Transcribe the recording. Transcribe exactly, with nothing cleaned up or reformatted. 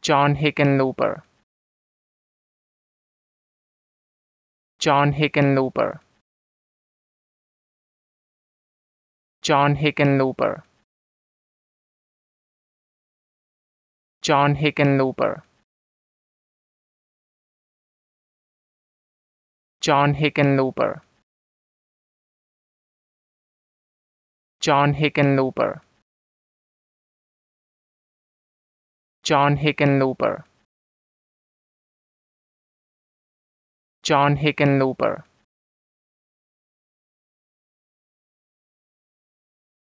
John Hickenlooper, John Hickenlooper, John Hickenlooper, John Hickenlooper, John Hickenlooper, John Hickenlooper, John Hickenlooper, John Hickenlooper.